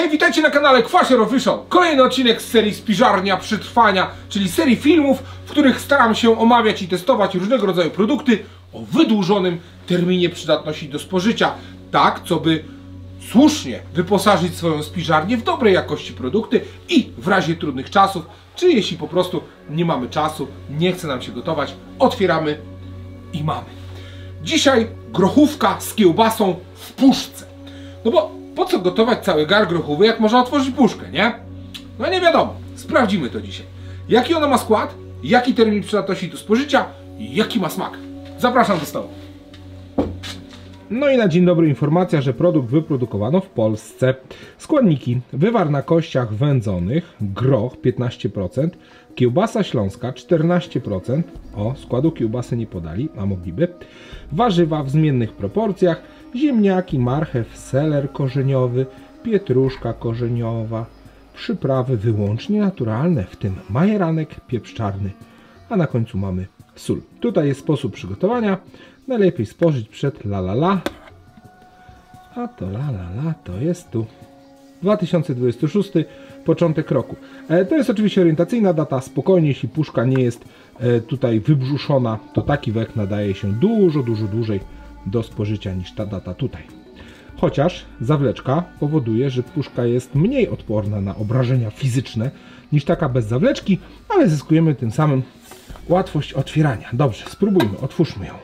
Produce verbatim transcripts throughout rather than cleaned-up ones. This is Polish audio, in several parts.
Hej, witajcie na kanale Kwasior Official. Kolejny odcinek z serii Spiżarnia Przetrwania, czyli serii filmów, w których staram się omawiać i testować różnego rodzaju produkty o wydłużonym terminie przydatności do spożycia, tak co by słusznie wyposażyć swoją spiżarnię w dobrej jakości produkty i w razie trudnych czasów, czy jeśli po prostu nie mamy czasu, nie chce nam się gotować, otwieramy i mamy. Dzisiaj grochówka z kiełbasą w puszce. No bo po co gotować cały gar grochówy, jak można otworzyć puszkę, nie? No nie wiadomo. Sprawdzimy to dzisiaj. Jaki ona ma skład, jaki termin przydatności do spożycia i jaki ma smak. Zapraszam do stołu. No i na dzień dobry informacja, że produkt wyprodukowano w Polsce. Składniki: wywar na kościach wędzonych, groch piętnaście procent, kiełbasa śląska czternaście procent, o, składu kiełbasy nie podali, a mogliby, warzywa w zmiennych proporcjach, ziemniaki, marchew, seler korzeniowy, pietruszka korzeniowa, przyprawy wyłącznie naturalne, w tym majeranek, pieprz czarny, a na końcu mamy sól. Tutaj jest sposób przygotowania. Najlepiej spożyć przed la la la, a to la la la to jest tu dwa tysiące dwudziesty szósty, początek roku. E, to jest oczywiście orientacyjna data, spokojnie, jeśli puszka nie jest e, tutaj wybrzuszona, to taki wek nadaje się dużo, dużo dłużej do spożycia niż ta data tutaj. Chociaż zawleczka powoduje, że puszka jest mniej odporna na obrażenia fizyczne niż taka bez zawleczki, ale zyskujemy tym samym łatwość otwierania. Dobrze, spróbujmy, otwórzmy ją.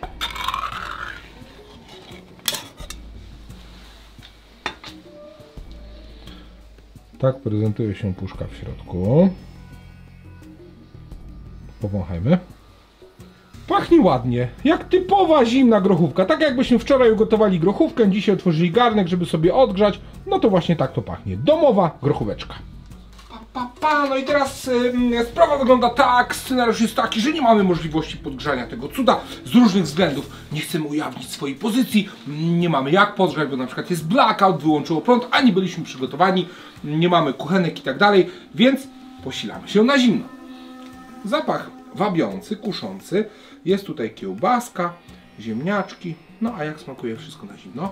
Tak prezentuje się puszka w środku. Powąchajmy. Pachnie ładnie, jak typowa zimna grochówka. Tak jakbyśmy wczoraj ugotowali grochówkę, dzisiaj otworzyli garnek, żeby sobie odgrzać. No to właśnie tak to pachnie. Domowa grochóweczka. Pa, pa, pa. No i teraz yy, sprawa wygląda tak, scenariusz jest taki, że nie mamy możliwości podgrzania tego cuda z różnych względów. Nie chcemy ujawnić swojej pozycji, nie mamy jak podgrzać, bo na przykład jest blackout, wyłączyło prąd, a nie byliśmy przygotowani, nie mamy kuchenek i tak dalej, więc posilamy się na zimno. Zapach wabiący, kuszący. Jest tutaj kiełbaska, ziemniaczki. No a jak smakuje wszystko na zimno?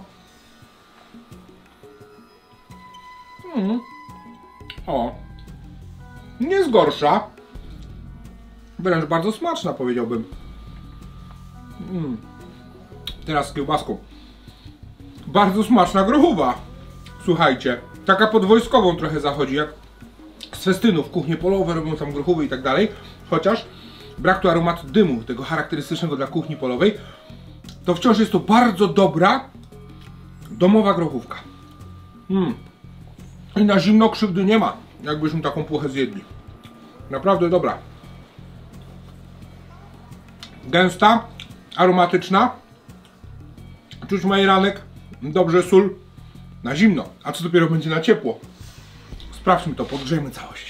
Mm. O, nie jest gorsza, wręcz bardzo smaczna, powiedziałbym. Mm. Teraz z kiełbaską. Bardzo smaczna grochówa. Słuchajcie, taka pod wojskową trochę zachodzi, jak z festynów, kuchnie polowe robią tam grochówy i tak dalej. Chociaż brak tu aromatu dymu, tego charakterystycznego dla kuchni polowej, to wciąż jest to bardzo dobra domowa grochówka. Mm. I na zimno krzywdy nie ma, jakbyśmy taką płuchę zjedli. Naprawdę dobra. Gęsta, aromatyczna. Czuć majeranek, dobrze sól. Na zimno, a co dopiero będzie na ciepło. Sprawdźmy to, podgrzejmy całość.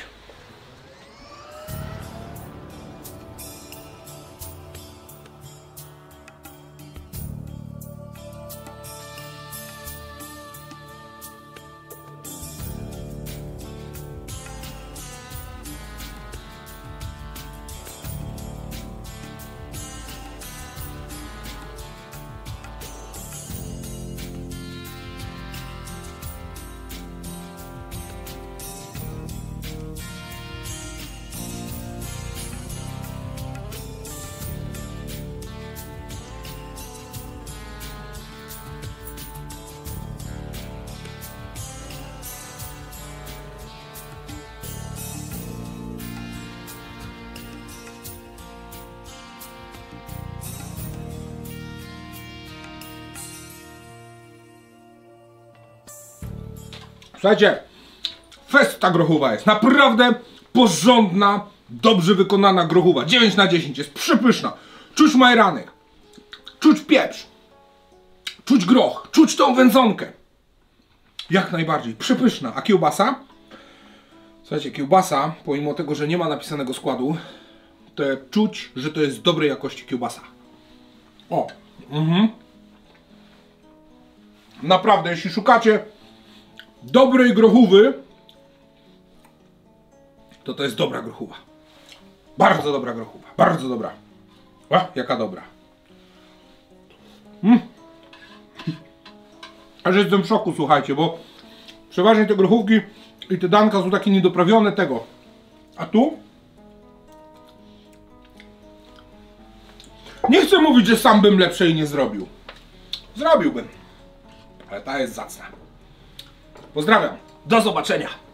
Słuchajcie, fest ta grochówa jest. Naprawdę porządna, dobrze wykonana grochówa. dziewięć na dziesięć, jest przepyszna. Czuć majeranek, czuć pieprz, czuć groch, czuć tą wędzonkę. Jak najbardziej, przepyszna. A kiełbasa? Słuchajcie, kiełbasa, pomimo tego, że nie ma napisanego składu, to czuć, że to jest dobrej jakości kiełbasa. O, mhm. Naprawdę, jeśli szukacie dobrej grochówy, to to jest dobra grochówa. Bardzo dobra grochówa. Bardzo dobra. A, jaka dobra. Mm. Aż jestem w szoku, słuchajcie, bo Przeważnie te grochówki i te danka są takie niedoprawione tego. A tu? Nie chcę mówić, że sam bym lepszej nie zrobił. Zrobiłbym. Ale ta jest zacna. Pozdrawiam. Do zobaczenia.